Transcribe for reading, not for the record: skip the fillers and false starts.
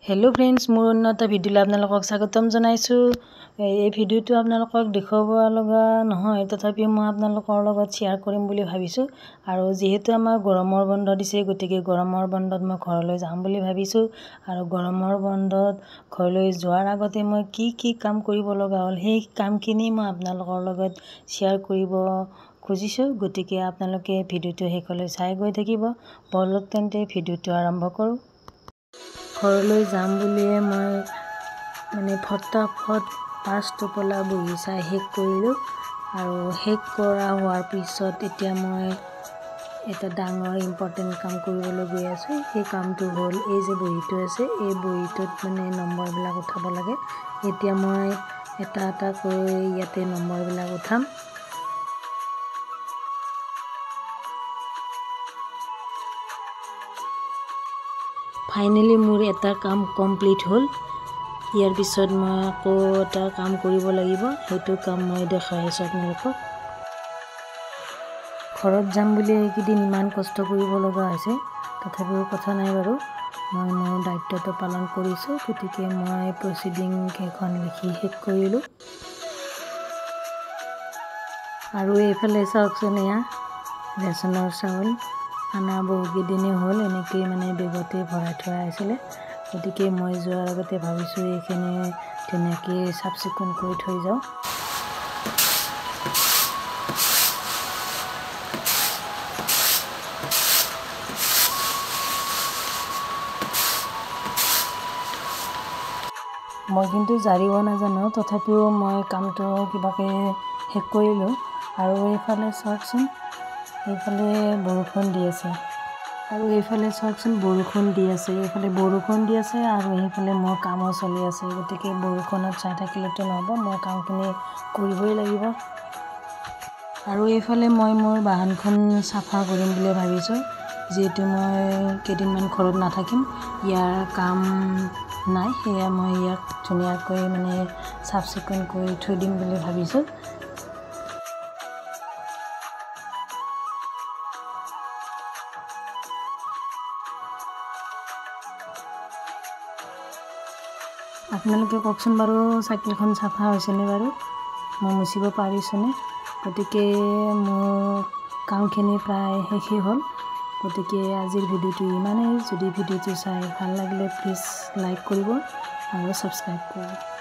Hello friends मोर अन्य video आपनालोকক स्वागतम जनाइछु। এই ভিডিওটো আপোনালোকক দেখাব লগা নহয়, তথাপি মই আপোনালোকৰ লগত শেয়াৰ কৰিম বুলি ভাবিছো। আৰু যেহেতু আমাৰ গৰমৰ বন্ধ দিছে, গতিকে গৰমৰ বন্ধত মই ঘৰলৈ যাম বুলি ভাবিছো। আৰু গৰমৰ বন্ধত ঘৰলৈ যোৱাৰ আগতে মই কি কাম কৰিব লগা হ'ল, সেই কামখিনি মই আপোনালোকৰ লগত শেয়াৰ কৰিব খুজিছো। গতিকে আপোনালোকে ভিডিওটো শেষলৈ চাই গৈ থাকিব। বলক তেন্তে ভিডিওটো আৰম্ভ কৰো। ঘৰলৈ যাম বুলিয়ে মই ফটাফট 5 টোপলা বগিচা শেষ কৰিলোঁ। আৰু শেষ কৰা হোৱাৰ পিছত এতিয়া মই এটা ডাঙৰ ইম্পৰ্টেণ্ট কাম কৰিবলৈ গৈ আছোঁ। সেই কামটো হ'ল এই যে বহিটো আছে, এই বহিটোত নম্বৰবিলাক উঠাব লাগে। এতিয়া মই এটা কৰি ইয়াতে নম্বৰবিলাক উঠাম। ফাইনেলি মোৰ এটা কাম কমপ্লিট হ'ল। ইয়াৰ পিছত মই আকৌ এটা কাম কৰিব লাগিব, সেইটো কাম মই দেখাই আছোঁ আপোনালোকক। ঘৰত যাম বুলি এইকেইদিন ইমান কষ্ট কৰিব লগা হৈছে, তথাপিও কথা নাই বাৰু, মই মোৰ দায়িত্বটো পালন কৰিছোঁ। গতিকে মই প্ৰচিডিং কেইখন লিখি শেষ কৰিলোঁ। আৰু এইফালে চাওকচোন, এয়া ৰেচনৰ চাউল আনা বহুকেইদিনেই হ'ল, এনেকৈ বেগতে ভৰাই থোৱা আছিলে। গতিকে মই যোৱাৰ আগতে ভাবিছোঁ এইখিনি ধুনীয়াকৈ চাফ চিকুণ কৰি থৈ যাওঁ। মই কিন্তু জাৰিব নাজানো, তথাপিও মই কামটো কিবাকৈ শেষ কৰিলোঁ। আৰু এইফালে চাওকচোন, এইফালে বৰষুণ দি আছে। এইফালে বৰষুণ দি আছে আৰু এইফালে মোৰ কামো চলি আছে। গতিকে বৰষুণত চাই থাকিলেতো নহ'ব, মই কামখিনি কৰিবই লাগিব। আৰু এইফালে মই মোৰ বাহনখন চাফা কৰিম বুলি ভাবিছোঁ। যিহেতু মই কেইদিনমান ঘৰত নাথাকিম, ইয়াৰ কাম নাই, সেয়া মই ইয়াক ধুনীয়াকৈ চাফ চিকুণ কৰি থৈ দিম বুলি ভাবিছোঁ। আপোনালোকে কওকচোন বাৰু, চাইকেলখন চাফা হৈছেনে বাৰু, মই মুচিব পাৰিছোঁনে? গতিকে মোৰ কামখিনি প্ৰায় শেষেই হ'ল। গতিকে আজিৰ ভিডিঅ'টো ইমানেই। যদি ভিডিঅ'টো চাই ভাল লাগিলে প্লিজ লাইক কৰিব আৰু ছাবস্ক্ৰাইব কৰিব।